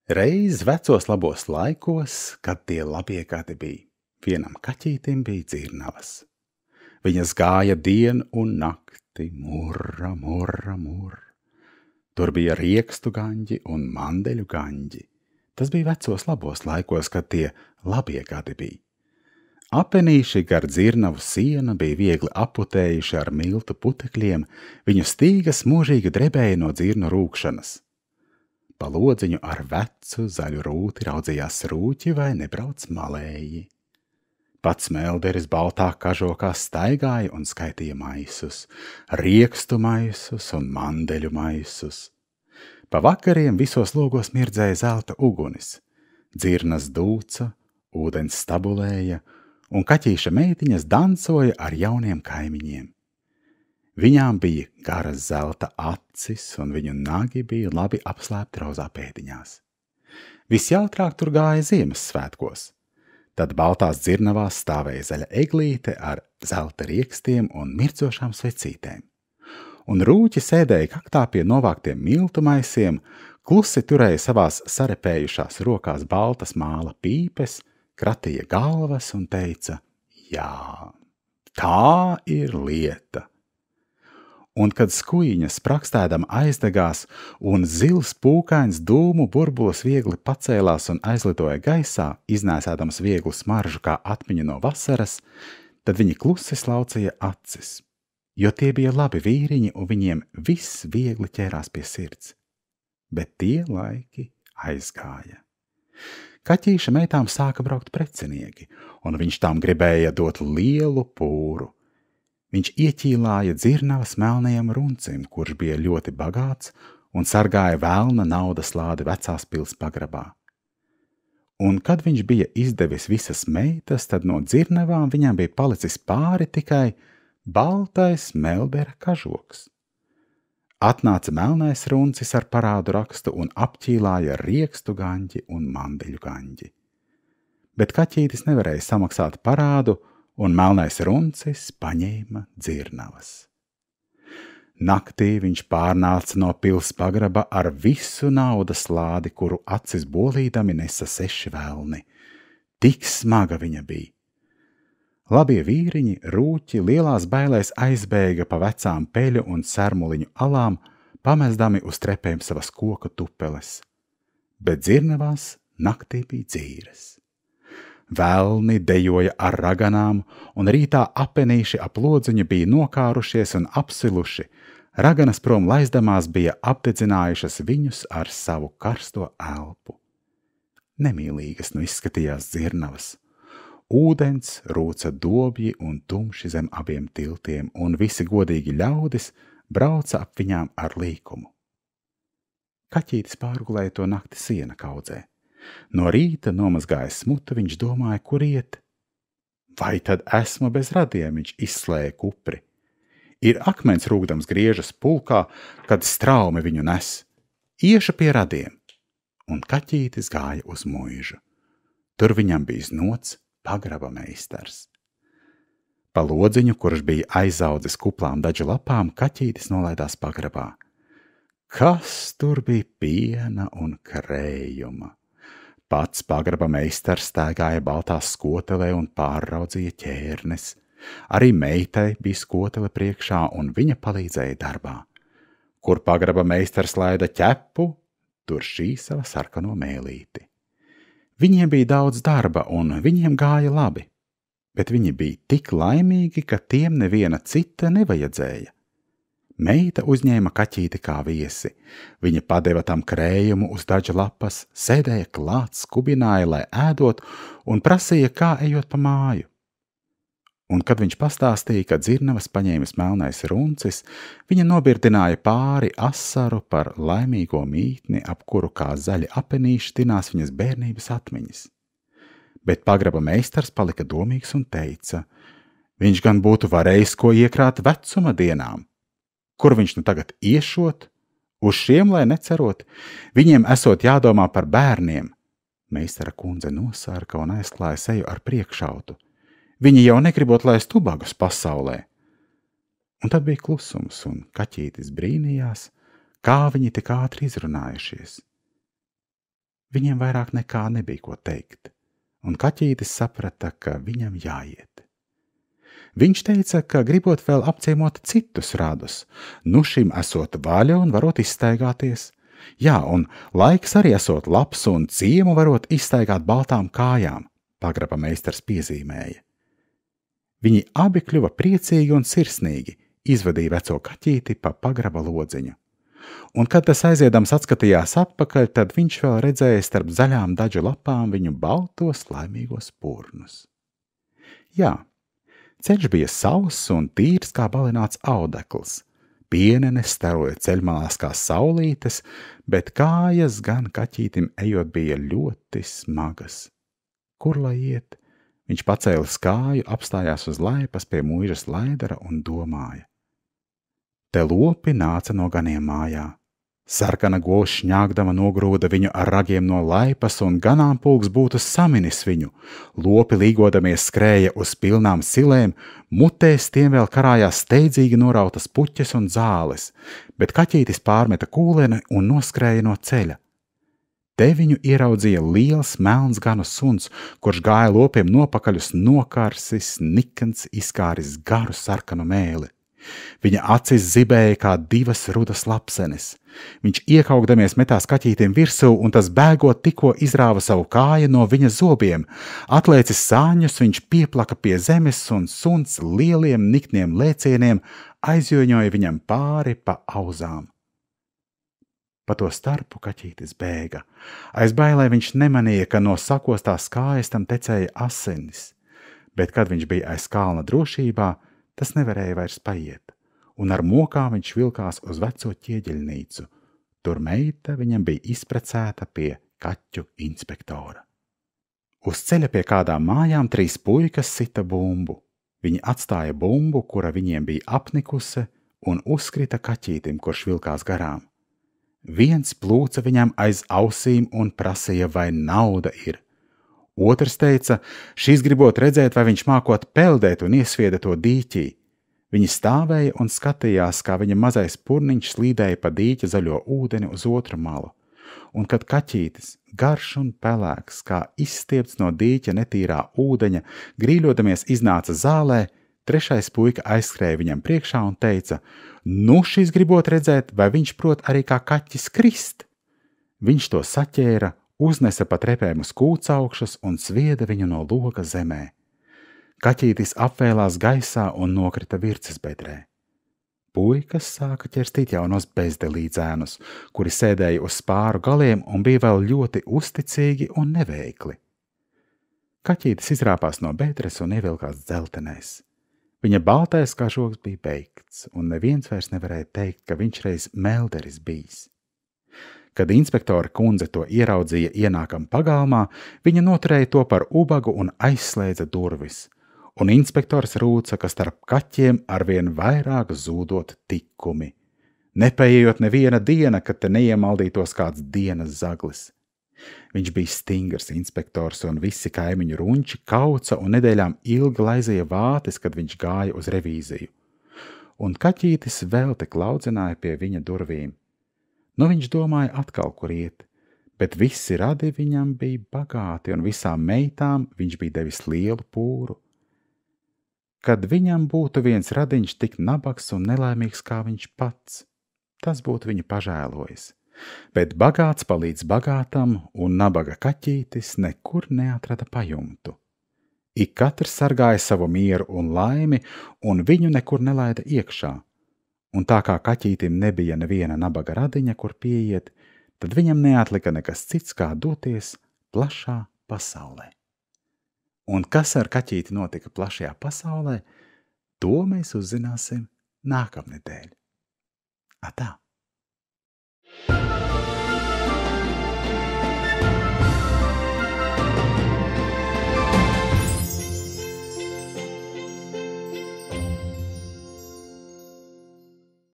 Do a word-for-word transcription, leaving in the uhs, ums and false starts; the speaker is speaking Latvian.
Reiz vecos labos laikos, kad tie labie gadi bija, vienam kaķītim bija dzirnavas. Viņas gāja dienu un nakti, murra, murra, murra. Tur bija riekstu gaņģi un mandeļu gaņģi. Tas bija vecos labos laikos, kad tie labie gadi bija. Apenīši gar dzirnavu sienu bija viegli aputējuši ar miltu putekļiem, viņu stīgas mūžīgi drebēja no dzirnu rūkšanas. Pa lodziņu ar vecu zaļu rūti raudzījās rūķi vai nebrauc malēji. Pats melderis baltā kažokā staigāja un skaitīja maisus, riekstu maisus un mandeļu maisus. Pa vakariem visos logos mirdzēja zelta ugunis, dzirnas dūca, ūdens stabulēja, un kaķīša meitiņas dancoja ar jauniem kaimiņiem. Viņām bija garas zelta acis, un viņu nagi bija labi apslēpti rozā pēdiņās. Visjautrāk tur gāja Ziemassvētkos. Tad baltās dzirnavās stāvēja zaļa eglīte ar zelta riekstiem un mircošām svecītēm. Un rūķi sēdēja kaktā pie novāktiem miltu maisiem, klusi turēja savās sarepējušās rokās baltas māla pīpes, kratīja galvas un teica: jā, tā ir lieta. Un kad skujiņas sprakstēdam aizdegās un zils pūkains dūmu burbulis viegli pacēlās un aizlidoja gaisā, iznēsādams vieglu smaržu kā atmiņu no vasaras, tad viņi klusi slaucīja acis, jo tie bija labi vīriņi un viņiem viss viegli ķērās pie sirds. Bet tie laiki aizgāja. Kaķīša meitām sāka braukt precinieki, un viņš tām gribēja dot lielu pūru. Viņš ieķīlāja dzirnavas melnajam runcim, kurš bija ļoti bagāts un sargāja velna naudas lādi vecās pils pagrabā. Un kad viņš bija izdevis visas meitas, tad no dzirnavām viņam bija palicis pāri tikai baltais meldera kažoks. Atnāca melnais runcis ar parādu rakstu un apķīlāja riekstu gaņģi un mandeļu gaņģi. Bet kaķītis nevarēja samaksāt parādu, un melnais runcis paņēma dzirnavas. Naktī viņš pārnāca no pils pagraba ar visu naudas lādi, kuru acis bolīdami nesa seši velni. Tik smaga viņa bija. Labie vīriņi, rūķi, lielās bailēs aizbēga pa vecām peļu un sermuliņu alām, pamestami uz trepēm savas koku tupeles. Bet dzirnavās naktī bija dzīres. Velni dejoja ar raganām, un rītā apenīši ap lodziņu bija nokārušies un apsiluši. Raganas prom laizdamās bija apdedzinājušas viņus ar savu karsto elpu. Nemīlīgas nu izskatījās dzirnavas. Ūdens rūca dobji un tumši zem abiem tiltiem, un visi godīgi ļaudis brauca ap viņām ar līkumu. Kaķītis pārgulēja to nakti siena kaudzē. No rīta nomazgājis smutu, viņš domāja, kur iet. Vai tad esmu bez radiem, viņš izslēja kupri. Ir akmens rūgdams griežas pulkā, kad straumi viņu nes. Iešu pie radiem. Un kaķītis gāja uz muižu. Tur viņam bija znots pagraba meistars. Pa lodziņu, kurš bija aizaudzis kuplām daļu lapām, kaķītis nolaidās pagrabā. Kas tur bija piena un krējuma? Pats pagraba meistars staigāja baltā skotelē un pārraudzīja ķērnes. Arī meitai bija skotele priekšā, un viņa palīdzēja darbā. Kur pagraba meistars laida ķepu, tur šī sava sarkano mēlīti. Viņiem bija daudz darba, un viņiem gāja labi, bet viņi bija tik laimīgi, ka tiem neviena cita nevajadzēja. Meita uzņēma kaķīti kā viesi. Viņa padeva tam krējumu uz daļu lapas, sēdēja klāt, skubināja, lai ēdot, un prasīja, kā ejot pa māju. Un kad viņš pastāstīja, ka dzirnavas paņēmis melnais runcis, viņa nobirdināja pāri asaru par laimīgo mītni, ap kuru kā zaļi apenīši tinās viņas bērnības atmiņas. Bet pagraba meistars palika domīgs un teica: viņš gan būtu varējis ko iekrāt vecuma dienām. Kur viņš nu tagad iešot? Uz šiem, lai necerot, viņiem esot jādomā par bērniem. Meistara kundze nosārka un aizklāja seju ar priekšautu. Viņi jau negribot laist ubagus pasaulē. Un tad bija klusums, un kaķītis brīnījās, kā viņi tik ātri izrunājušies. Viņiem vairāk nekā nebija ko teikt, un kaķītis saprata, ka viņam jāiet. Viņš teica, ka gribot vēl apciemot citus radus, nu šim esot vaļa un varot izstaigāties. Jā, un laiks arī esot labs un ciemu varot izstaigāt baltām kājām, pagraba meistars piezīmēja. Viņi abi kļuva priecīgi un sirsnīgi, izvadīja veco kaķīti pa pagraba lodziņu. Un, kad tas aiziedams atskatījās atpakaļ, tad viņš vēl redzēja starp zaļām daļu lapām viņu baltos laimīgos purnus. Jā, ceļš bija sauss un tīrs kā balināts audekls. Pienenes staroja ceļmalās kā saulītes, bet kājas gan kaķītim ejot bija ļoti smagas. Kur lai iet? Viņš pacēlis kāju, apstājās uz laipas pie muižas laidara un domāja. Te lopi nāca no ganiem mājā. Sarkana govs šņāgdama nogrūda viņu ar ragiem no laipas, un ganāmpulks būtu saminis viņu. Lopi līgodamies skrēja uz pilnām silēm, mutēs tiem vēl karājās steidzīgi norautas puķes un zāles, bet kaķītis pārmeta kūleni un noskrēja no ceļa. Te viņu ieraudzīja liels melns ganu suns, kurš gāja lopiem nopakaļus nokarsis, nikns, izkāris garu sarkanu mēli. Viņa acis zibēja kā divas rudas lapsenes. Viņš iekaukdamies metās kaķītim virsū, un tas bēgot tikko izrāva savu kāju no viņa zobiem. Atlēcis sāņus, viņš pieplaka pie zemes, un suns lieliem nikniem lēcieniem aizjoņoja viņam pāri pa auzām. Pa to starpu kaķītis bēga. Aiz bailē viņš nemanīja, ka no sakostās kājas tam tecēja asinis, bet kad viņš bija aiz kalna drošībā, tas nevarēja vairs paiet, un ar mokām viņš vilkās uz veco ķieģeļnīcu. Tur meita viņam bija izprecēta pie kaķu inspektora. Uz ceļa pie kādām mājām trīs puikas sita bumbu. Viņi atstāja bumbu, kura viņiem bija apnikuse, un uzkrita kaķītim, kurš vilkās garām. Viens plūca viņam aiz ausīm un prasīja, vai nauda ir. Otrs teica, šīs gribot redzēt, vai viņš mākot peldēt un iesvieda to dīķī. Viņi stāvēja un skatījās, kā viņa mazais purniņš slīdēja pa dīķa zaļo ūdeni uz otru malu. Un kad kaķītis, garš un pelēks, kā izstiepts no dīķa netīrā ūdeņa, grīļodamies iznāca zālē, trešais puika aizskrēja viņam priekšā un teica, nu šīs gribot redzēt, vai viņš prot arī kā kaķis krist. Viņš to saķēra, uznesa pa trepēm uz kūcaukšas un svieda viņu no loga zemē. Kaķītis apvēlās gaisā un nokrita virces bedrē. Puikas sāka ķerstīt jaunos bezdelīdzēnus, kuri sēdēja uz spāru galiem un bija vēl ļoti uzticīgi un neveikli. Kaķītis izrāpās no bedres un ievilkās dzeltenēs. Viņa baltais kažoks bija beigts, un neviens vairs nevarēja teikt, ka viņš reiz melderis bijis. Kad inspektora kundze to ieraudzīja ienākam pagalmā, viņa noturēja to par ubagu un aizslēdza durvis, un inspektors rūca, ka starp kaķiem arvien vairāk zūdot tikumi. Nepaiejot neviena diena, kad te neiemaldītos kāds dienas zaglis. Viņš bija stingrs inspektors, un visi kaimiņu runči kauca un nedēļām ilgi laizīja vātis, kad viņš gāja uz revīziju. Un kaķītis vēl te klaudzināja pie viņa durvīm. Nu viņš domāja atkal, kur iet, bet visi radi viņam bija bagāti, un visām meitām viņš bija devis lielu pūru. Kad viņam būtu viens radiņš tik nabags un nelaimīgs kā viņš pats, tas būtu viņu pažēlojis. Bet bagāts palīdz bagātam, un nabaga kaķītis nekur neatrada pajumtu. Ik katrs sargāja savu mieru un laimi, un viņu nekur nelaida iekšā. Un tā kā kaķītim nebija neviena nabaga radiņa, kur pieiet, tad viņam neatlika nekas cits, kā doties plašā pasaulē. Un kas ar kaķīti notika plašajā pasaulē, to mēs uzzināsim nākamnedēļ. Atā!